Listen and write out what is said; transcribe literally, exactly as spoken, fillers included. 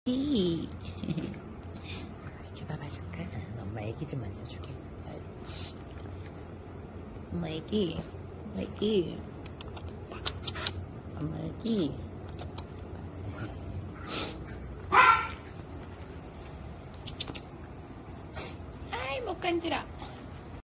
이 이렇게 봐봐. 잠깐 엄마 애기 좀 만져줄게. 그렇지. 엄마 애기 엄마 애기 엄마 애기. 아이 못 간지러.